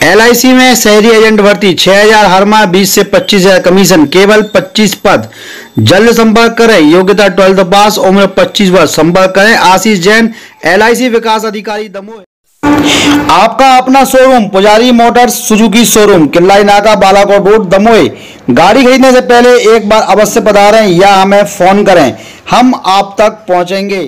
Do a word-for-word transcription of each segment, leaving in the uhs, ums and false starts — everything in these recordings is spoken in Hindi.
एल आई सी में शहरी एजेंट भर्ती छह हज़ार हर माह, बीस से पच्चीस हज़ार कमीशन, केवल पच्चीस पद। जल्द संपर्क करें। योग्यता ट्वेल्थ पास, उम्र पच्चीस वर्ष। संपर्क करें आशीष जैन, एल आई सी विकास अधिकारी दमोह। आपका अपना शोरूम पुजारी मोटर्स सुजुकी शोरूम, किल्लाई नाका, बालाकोट रोड, दमोह। गाड़ी खरीदने से पहले एक बार अवश्य पधारें या हमें फोन करें, हम आप तक पहुंचेंगे।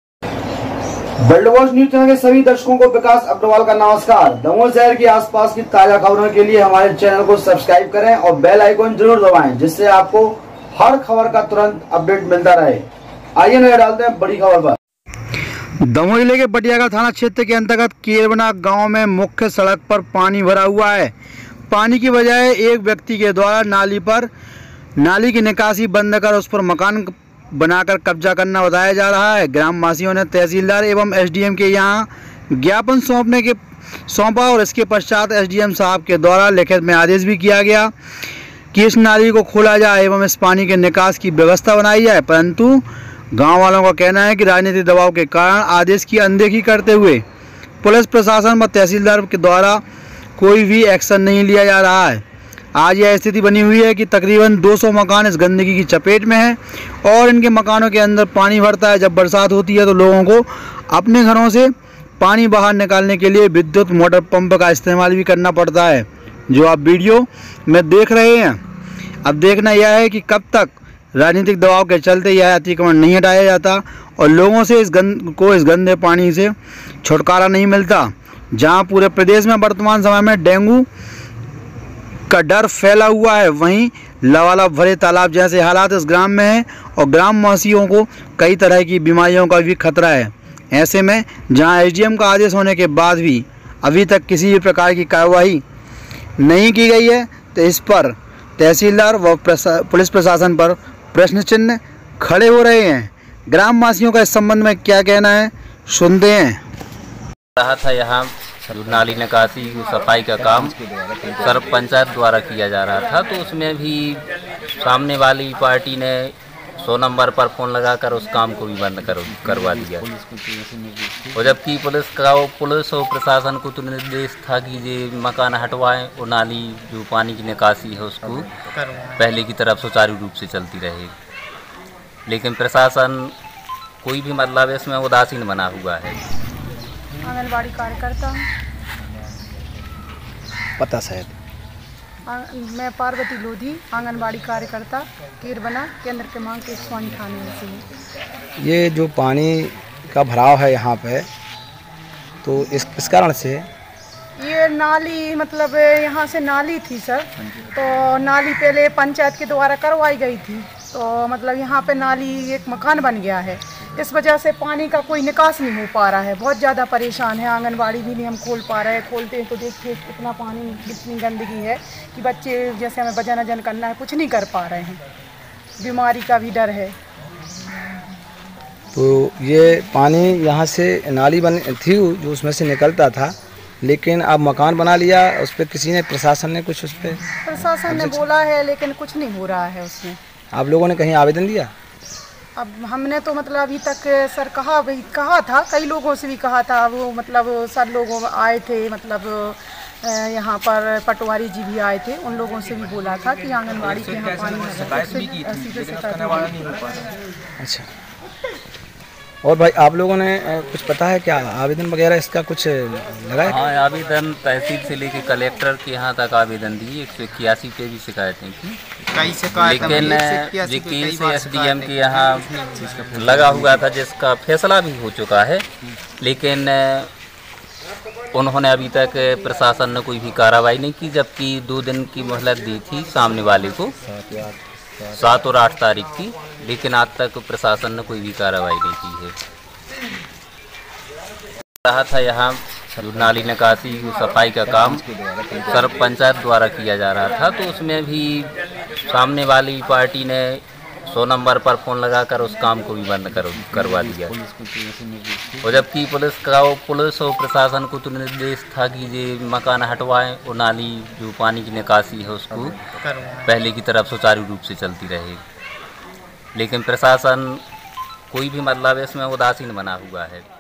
वर्ल्ड वॉच न्यूज चैनल के सभी दर्शकों को विकास अग्रवाल का नमस्कार। दमोह शहर के आसपास की ताजा खबरों के लिए हमारे चैनल को सब्सक्राइब करें और बेल आइकन जरूर दबाएं, जिससे आपको हर खबर का तुरंत अपडेट मिलता रहे। आइए नजर डालते हैं बड़ी खबर पर। दमोह जिले के बटियागढ़ थाना क्षेत्र के अंतर्गत केरबना गांव में मुख्य सड़क पर पानी भरा हुआ है। पानी की बजाय एक व्यक्ति के द्वारा नाली पर नाली की निकासी बंद कर उस पर मकान बनाकर कब्जा करना बताया जा रहा है। ग्रामवासियों ने तहसीलदार एवं एस डी एम के यहां ज्ञापन सौंपने के सौंपा और इसके पश्चात एस डी एम साहब के द्वारा लिखित में आदेश भी किया गया कि इस नाली को खोला जाए एवं इस पानी के निकास की व्यवस्था बनाई जाए, परंतु गांव वालों का कहना है कि राजनीतिक दबाव के कारण आदेश की अनदेखी करते हुए पुलिस प्रशासन व तहसीलदार के द्वारा कोई भी एक्शन नहीं लिया जा रहा है। आज यह स्थिति बनी हुई है कि तकरीबन दो सौ मकान इस गंदगी की चपेट में हैं और इनके मकानों के अंदर पानी भरता है। जब बरसात होती है तो लोगों को अपने घरों से पानी बाहर निकालने के लिए विद्युत मोटर पंप का इस्तेमाल भी करना पड़ता है, जो आप वीडियो में देख रहे हैं। अब देखना यह है कि कब तक राजनीतिक दबाव के चलते यह अतिक्रमण नहीं हटाया जाता और लोगों से इस गंद को इस गंदे पानी से छुटकारा नहीं मिलता। जहाँ पूरे प्रदेश में वर्तमान समय में डेंगू का डर फैला हुआ है, वहीं लबालब भरे तालाब जैसे हालात इस ग्राम में हैं और ग्रामवासियों को कई तरह की बीमारियों का भी खतरा है। ऐसे में जहां एस डी एम का आदेश होने के बाद भी अभी तक किसी भी प्रकार की कार्रवाई नहीं की गई है, तो इस पर तहसीलदार व पुलिस प्रशासन पर प्रश्न चिन्ह खड़े हो रहे हैं। ग्रामवासियों का इस संबंध में क्या कहना है, सुनते हैं। रहा था यहाँ जो नाली निकासी सफाई का काम सर्व पंचायत द्वारा किया जा रहा था, तो उसमें भी सामने वाली पार्टी ने सौ नंबर पर फ़ोन लगाकर उस काम को भी बंद कर करवा दिया। और जबकि पुलिस का पुलिस और प्रशासन को तो निर्देश था कि ये मकान हटवाएं और नाली जो पानी की निकासी है उसको पहले की तरफ सुचारू रूप से चलती रहे, लेकिन प्रशासन कोई भी मतलब इसमें उदासीन बना हुआ है। आंगनबाड़ी कार्यकर्ता पता शायद मैं पार्वती लोधी, आंगनबाड़ी कार्यकर्ता केरबना केंद्र क्रमांक एक सौ अठानवे से। ये जो पानी का भराव है यहाँ पे, तो इस इस कारण से ये नाली मतलब यहाँ से नाली थी सर, तो नाली पहले पंचायत के द्वारा करवाई गई थी, तो मतलब यहाँ पे नाली एक मकान बन गया है। इस वजह से पानी का कोई निकास नहीं हो पा रहा है, बहुत ज़्यादा परेशान है। आंगनबाड़ी भी नहीं हम खोल पा रहे हैं, खोलते हैं तो देखिए कितना पानी कितनी गंदगी है कि बच्चे जैसे हमें वजन अजन करना है कुछ नहीं कर पा रहे हैं, बीमारी का भी डर है। तो ये पानी यहाँ से नाली बन थी जो उसमें से निकलता था, लेकिन अब मकान बना लिया, उस पर किसी ने प्रशासन ने कुछ उस पर प्रशासन ने बोला है लेकिन कुछ नहीं हो रहा है उसमें। आप लोगों ने कहीं आवेदन दिया? अब हमने तो मतलब अभी तक सर कहा भाई कहा था, कई लोगों से भी कहा था, वो मतलब सर लोग आए थे, मतलब यहाँ पर पटवारी जी भी आए थे, उन लोगों से भी बोला था कि आंगनबाड़ी के यहाँ पानी। अच्छा, और भाई आप लोगों ने कुछ पता है क्या आवेदन वगैरह इसका कुछ लगाया? हाँ, आवेदन तहसील से लेकर कलेक्टर के यहाँ तक आवेदन दिए, एक सौ इक्यासी पे भी शिकायतें की, लेकिन वकील से एस डी एम के यहाँ लगा हुआ था जिसका फैसला भी हो चुका है, लेकिन उन्होंने अभी तक प्रशासन ने कोई भी कार्रवाई नहीं की, जबकि दो दिन की मोहलत दी थी सामने वाले को, सात और आठ तारीख की, लेकिन आज तक प्रशासन ने कोई भी कार्रवाई नहीं की है। रहा था यहाँ जो नाली निकासी सफाई का काम सर्व पंचायत द्वारा किया जा रहा था, तो उसमें भी सामने वाली पार्टी ने सौ नंबर पर फ़ोन लगाकर उस काम को भी बंद कर करवा दिया। और जबकि पुलिस का पुलिस और प्रशासन को तो निर्देश था कि ये मकान हटवाएं और नाली जो पानी की निकासी है उसको पहले की तरफ सुचारू रूप से चलती रहे, लेकिन प्रशासन कोई भी मतलब इसमें उदासीन बना हुआ है।